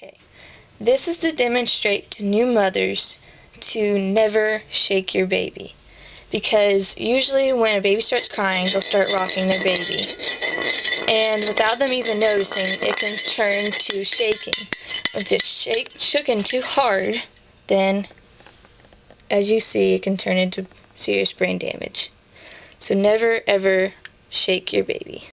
Okay, this is to demonstrate to new mothers to never shake your baby. Because usually when a baby starts crying, they'll start rocking their baby. And without them even noticing, it can turn to shaking. If it's shooken too hard, then, as you see, it can turn into serious brain damage. So never ever shake your baby.